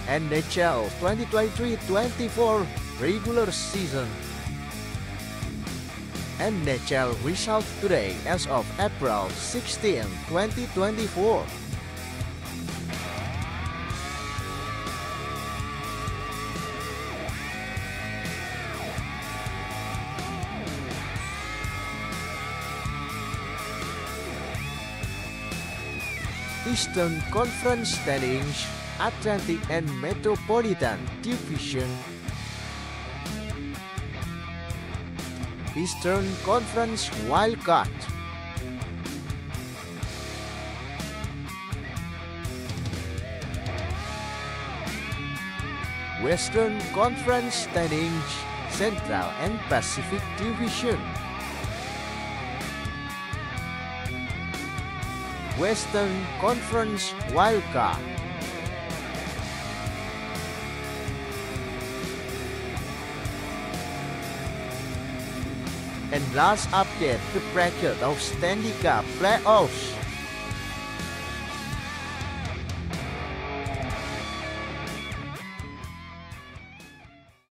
NHL 2023-24 regular season. NHL result today as of April 16, 2024. Eastern Conference standings, Atlantic and Metropolitan Division. Eastern Conference wildcard. Western Conference standings, Central and Pacific Division. Western Conference wildcard. And last update, the bracket of Stanley Cup playoffs.